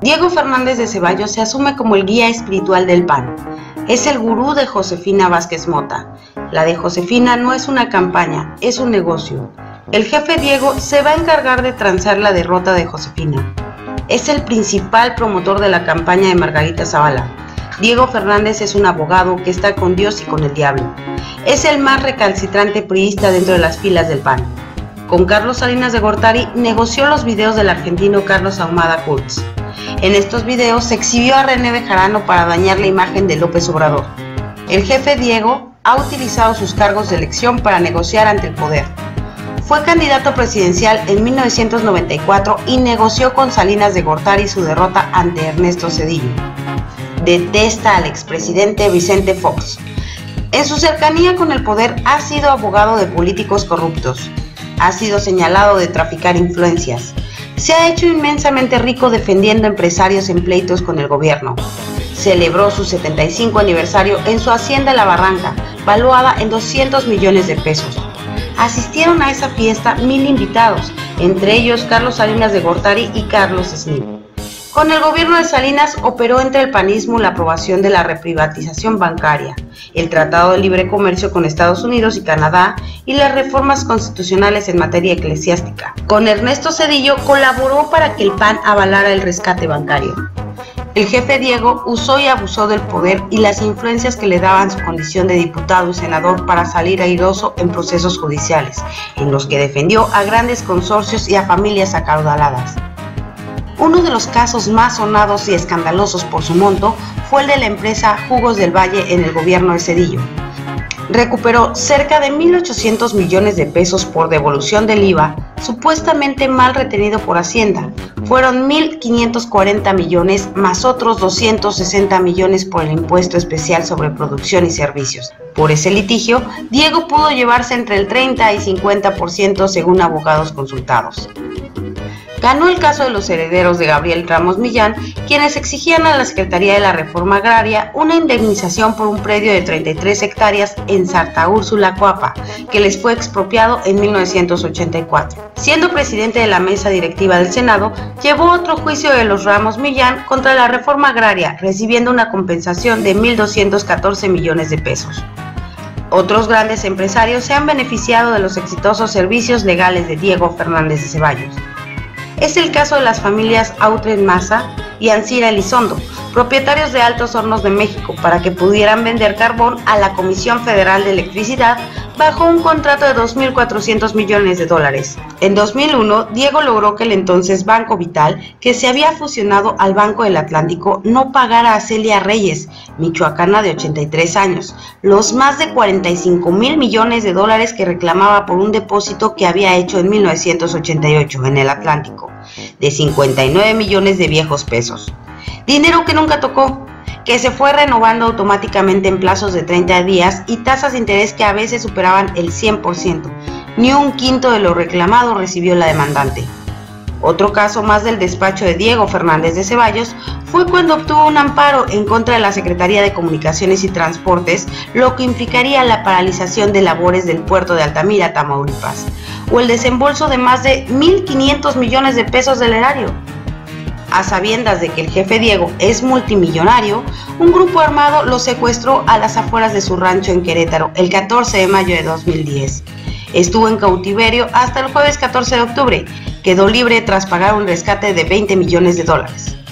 Diego Fernández de Ceballos se asume como el guía espiritual del PAN. Es el gurú de Josefina Vázquez Mota. La de Josefina no es una campaña, es un negocio. El jefe Diego se va a encargar de transar la derrota de Josefina. Es el principal promotor de la campaña de Margarita Zavala. Diego Fernández es un abogado que está con Dios y con el diablo. Es el más recalcitrante priista dentro de las filas del PAN. Con Carlos Salinas de Gortari negoció los videos del argentino Carlos Ahumada Kurtz. En estos videos se exhibió a René Bejarano para dañar la imagen de López Obrador. El jefe Diego ha utilizado sus cargos de elección para negociar ante el poder. Fue candidato presidencial en 1994 y negoció con Salinas de Gortari su derrota ante Ernesto Zedillo. Detesta al expresidente Vicente Fox. En su cercanía con el poder ha sido abogado de políticos corruptos. Ha sido señalado de traficar influencias. Se ha hecho inmensamente rico defendiendo empresarios en pleitos con el gobierno. Celebró su 75 aniversario en su hacienda La Barranca, valuada en 200 millones de pesos. Asistieron a esa fiesta 1000 invitados, entre ellos Carlos Salinas de Gortari y Carlos Slim. Con el gobierno de Salinas operó entre el panismo la aprobación de la reprivatización bancaria, el Tratado de Libre Comercio con Estados Unidos y Canadá y las reformas constitucionales en materia eclesiástica. Con Ernesto Zedillo colaboró para que el PAN avalara el rescate bancario. El jefe Diego usó y abusó del poder y las influencias que le daban su condición de diputado y senador para salir airoso en procesos judiciales, en los que defendió a grandes consorcios y a familias acaudaladas. Uno de los casos más sonados y escandalosos por su monto fue el de la empresa Jugos del Valle en el gobierno de Zedillo. Recuperó cerca de 1.800 millones de pesos por devolución del IVA, supuestamente mal retenido por Hacienda. Fueron 1.540 millones más otros 260 millones por el impuesto especial sobre producción y servicios. Por ese litigio, Diego pudo llevarse entre el 30 y 50% según abogados consultados. Ganó el caso de los herederos de Gabriel Ramos Millán, quienes exigían a la Secretaría de la Reforma Agraria una indemnización por un predio de 33 hectáreas en Santa Úrsula, Coapa, que les fue expropiado en 1984. Siendo presidente de la mesa directiva del Senado, llevó otro juicio de los Ramos Millán contra la reforma agraria, recibiendo una compensación de 1.214 millones de pesos. Otros grandes empresarios se han beneficiado de los exitosos servicios legales de Diego Fernández de Ceballos. Es el caso de las familias Autren Maza y Ancira Elizondo, propietarios de Altos Hornos de México, para que pudieran vender carbón a la Comisión Federal de Electricidad bajo un contrato de 2.400 millones de dólares. En 2001, Diego logró que el entonces Banco Vital, que se había fusionado al Banco del Atlántico, no pagara a Celia Reyes, michoacana de 83 años, los más de 45.000 millones de dólares que reclamaba por un depósito que había hecho en 1988 en el Atlántico, de 59 millones de viejos pesos. Dinero que nunca tocó, que se fue renovando automáticamente en plazos de 30 días y tasas de interés que a veces superaban el 100%. Ni un quinto de lo reclamado recibió la demandante. Otro caso más del despacho de Diego Fernández de Ceballos fue cuando obtuvo un amparo en contra de la Secretaría de Comunicaciones y Transportes, lo que implicaría la paralización de labores del puerto de Altamira, Tamaulipas, o el desembolso de más de 1.500 millones de pesos del erario. A sabiendas de que el jefe Diego es multimillonario, un grupo armado lo secuestró a las afueras de su rancho en Querétaro el 14 de mayo de 2010. Estuvo en cautiverio hasta el jueves 14 de octubre. Quedó libre tras pagar un rescate de 20 millones de dólares.